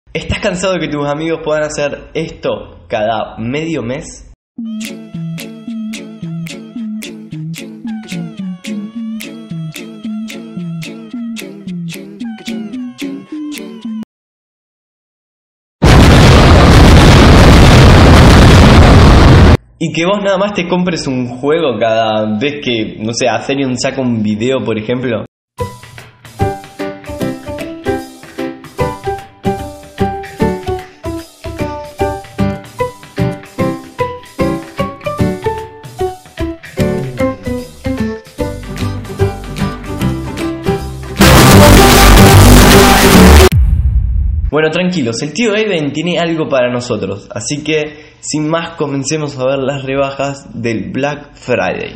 ¿Estás cansado de que tus amigos puedan hacer esto cada medio mes? Y que vos nada más te compres un juego cada vez que, no sé, Atherium saca un video, por ejemplo. Bueno, tranquilos, el tío Aiden tiene algo para nosotros, así que sin más comencemos a ver las rebajas del Black Friday.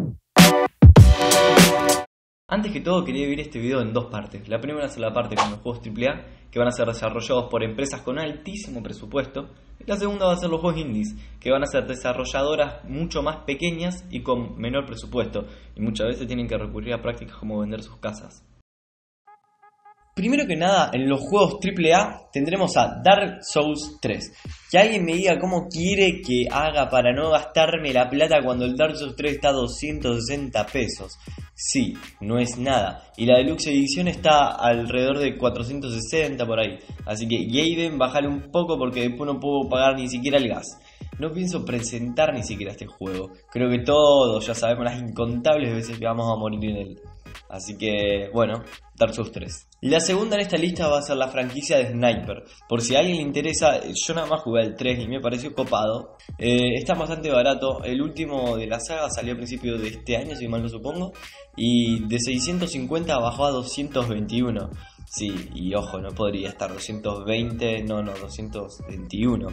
Antes que todo quería dividir este video en dos partes. La primera es la parte con los juegos AAA, que van a ser desarrollados por empresas con altísimo presupuesto. Y la segunda va a ser los juegos indies, que van a ser desarrolladoras mucho más pequeñas y con menor presupuesto. Y muchas veces tienen que recurrir a prácticas como vender sus casas. Primero que nada, en los juegos AAA tendremos a Dark Souls 3. Que alguien me diga cómo quiere que haga para no gastarme la plata cuando el Dark Souls 3 está a 260 pesos. Sí, no es nada. Y la Deluxe Edición está alrededor de 460 por ahí. Así que Gaiden, bájale un poco porque después no puedo pagar ni siquiera el gas. No pienso presentar ni siquiera este juego. Creo que todos ya sabemos las incontables veces que vamos a morir en él. Así que, bueno, Dark Souls 3. La segunda en esta lista va a ser la franquicia de Sniper. Por si a alguien le interesa, yo nada más jugué el 3 y me pareció copado. Está bastante barato. El último de la saga salió a principios de este año, si mal no supongo. Y de 650 bajó a 221. Sí, y ojo, no podría estar 220, no, 221.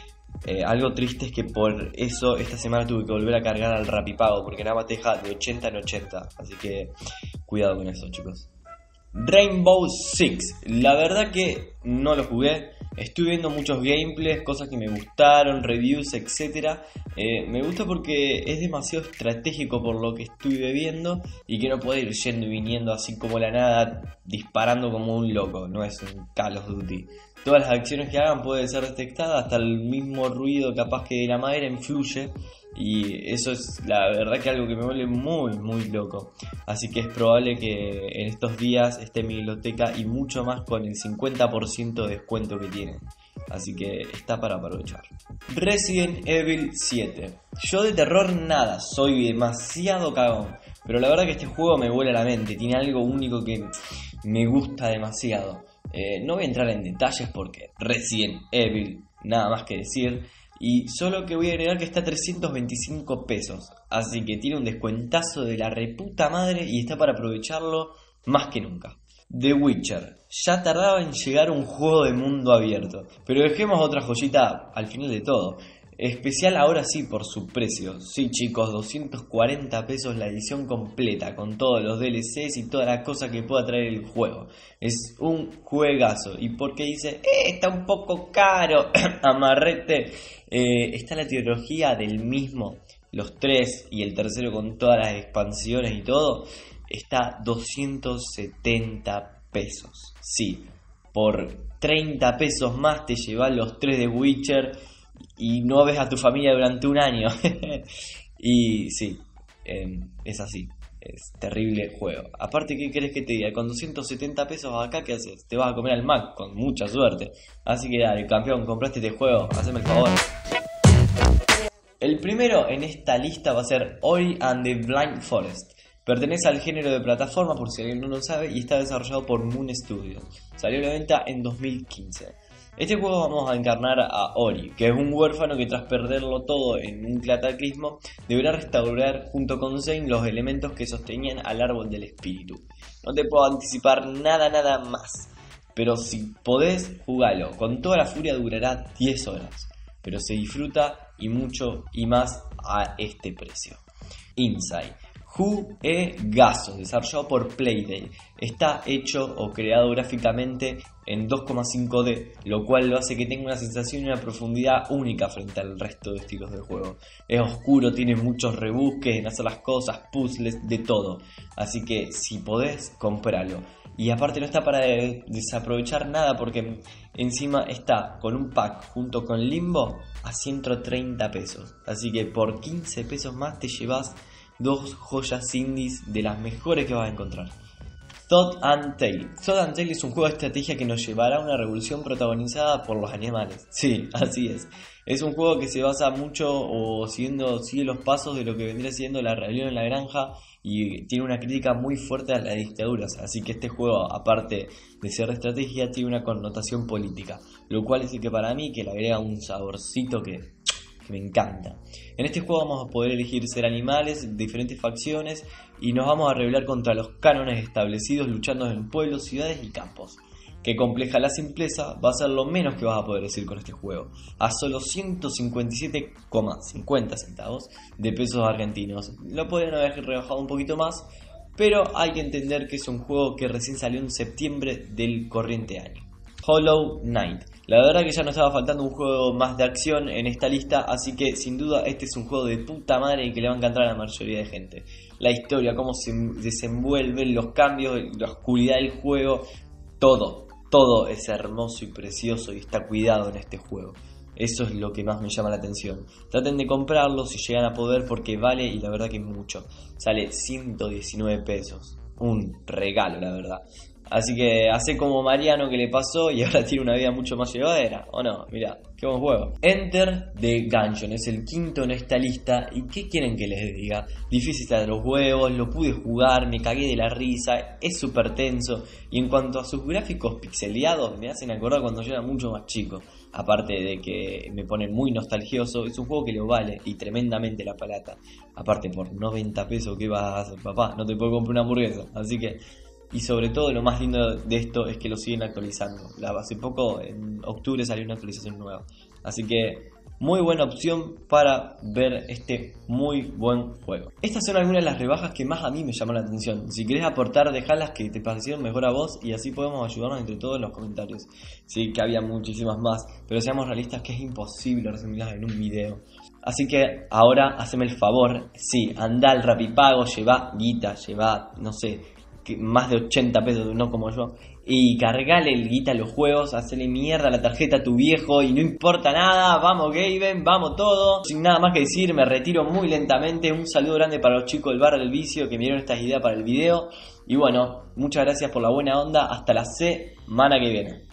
Algo triste es que por eso esta semana tuve que volver a cargar al Rapipago, porque nada más te deja de 80 en 80. Así que cuidado con eso, chicos. Rainbow Six, la verdad que no lo jugué. Estuve viendo muchos gameplays, cosas que me gustaron, reviews, etc. Me gusta porque es demasiado estratégico por lo que estuve viendo y que no puede ir yendo y viniendo así como la nada, disparando como un loco. No es un Call of Duty. Todas las acciones que hagan pueden ser detectadas, hasta el mismo ruido capaz que de la madera influye. Y eso es la verdad que algo que me vuelve muy loco. Así que es probable que en estos días esté en mi biblioteca y mucho más con el 50% de descuento que tiene. Así que está para aprovechar. Resident Evil 7. Yo de terror nada, soy demasiado cagón. Pero la verdad que este juego me vuela la mente. Tiene algo único que me gusta demasiado. No voy a entrar en detalles porque Resident Evil, nada más que decir. Y solo que voy a agregar que está a 325 pesos. Así que tiene un descuentazo de la reputa madre y está para aprovecharlo más que nunca. The Witcher. Ya tardaba en llegar un juego de mundo abierto. Pero dejemos otra joyita al final de todo. Especial ahora sí por su precio. Sí, chicos, 240 pesos la edición completa, con todos los DLCs y todas las cosas que pueda traer el juego. Es un juegazo. ¿Y por qué dice, está un poco caro? Amarrete. Está la trilogía del mismo, los 3 y el tercero con todas las expansiones y todo. Está 270 pesos. Sí, por 30 pesos más te llevas los 3 de Witcher y no ves a tu familia durante un año. Y sí, es así. Es terrible el juego. Aparte, ¿qué querés que te diga? Con 270 pesos acá, ¿qué haces? Te vas a comer al Mac con mucha suerte. Así que dale, campeón, compraste este juego, haceme el favor. El primero en esta lista va a ser Ori and the Blind Forest. Pertenece al género de plataforma, por si alguien no lo sabe, y está desarrollado por Moon Studios. Salió a la venta en 2015. Este juego vamos a encarnar a Ori, que es un huérfano que tras perderlo todo en un cataclismo, deberá restaurar junto con Zane los elementos que sostenían al árbol del espíritu. No te puedo anticipar nada más, pero si podés, jugalo. Con toda la furia durará 10 horas, pero se disfruta y mucho y más a este precio. Inside. Juegazo, desarrollado por Playday. Está hecho o creado gráficamente en 2,5D, lo cual lo hace que tenga una sensación y una profundidad única frente al resto de estilos de juego. Es oscuro, tiene muchos rebusques en hacer las cosas, puzzles, de todo. Así que si podés, compralo. Y aparte no está para desaprovechar nada, porque encima está con un pack junto con Limbo a 130 pesos. Así que por 15 pesos más te llevas 2 joyas indies de las mejores que vas a encontrar. Todd and Tail. Todd and Tail es un juego de estrategia que nos llevará a una revolución protagonizada por los animales. Sí, así es. Es un juego que se basa mucho o sigue los pasos de lo que vendría siendo la rebelión en la granja, y tiene una crítica muy fuerte a las dictaduras. Así que este juego, aparte de ser de estrategia, tiene una connotación política, lo cual es que para mí que le agrega un saborcito que me encanta. En este juego vamos a poder elegir ser animales de diferentes facciones y nos vamos a rebelar contra los cánones establecidos, luchando en pueblos, ciudades y campos. Que compleja la simpleza va a ser lo menos que vas a poder decir con este juego, a solo 157,50 centavos de pesos argentinos. Lo podrían haber rebajado un poquito más, pero hay que entender que es un juego que recién salió en septiembre del corriente año. Hollow Knight. La verdad que ya nos estaba faltando un juego más de acción en esta lista, así que sin duda este es un juego de puta madre y que le va a encantar a la mayoría de gente. La historia, cómo se desenvuelven los cambios, la oscuridad del juego, todo es hermoso y precioso y está cuidado en este juego. Eso es lo que más me llama la atención. Traten de comprarlo si llegan a poder, porque vale, y la verdad que es mucho. Sale 119 pesos. Un regalo, la verdad. Así que hace como Mariano, que le pasó y ahora tiene una vida mucho más llevadera, ¿o no? Mirá, qué buen juego. Enter the Gungeon es el quinto en esta lista. ¿Y qué quieren que les diga? Difícil de los huevos, lo pude jugar, me cagué de la risa, es súper tenso. Y en cuanto a sus gráficos pixeleados, me hacen acordar cuando yo era mucho más chico. Aparte de que me ponen muy nostalgioso, es un juego que lo vale y tremendamente la palata. Aparte, por 90 pesos, ¿qué vas a hacer, papá? No te puedo comprar una hamburguesa, así que... Y sobre todo lo más lindo de esto es que lo siguen actualizando. Hace poco, en octubre, salió una actualización nueva. Así que muy buena opción para ver este muy buen juego. Estas son algunas de las rebajas que más a mí me llaman la atención. Si querés aportar, dejalas que te parecieron mejor a vos y así podemos ayudarnos entre todos en los comentarios. Sí, que había muchísimas más, pero seamos realistas que es imposible resumirlas en un video. Así que ahora haceme el favor, sí, anda al Rapipago, lleva guita, lleva, no sé, más de 80 pesos, no como yo, y cargale el guita a los juegos, hacele mierda la tarjeta a tu viejo y no importa nada. Vamos Gaben, vamos todo. Sin nada más que decir, me retiro muy lentamente. Un saludo grande para los chicos del bar del vicio que me dieron estas ideas para el video. Y bueno, muchas gracias por la buena onda. Hasta la semana que viene.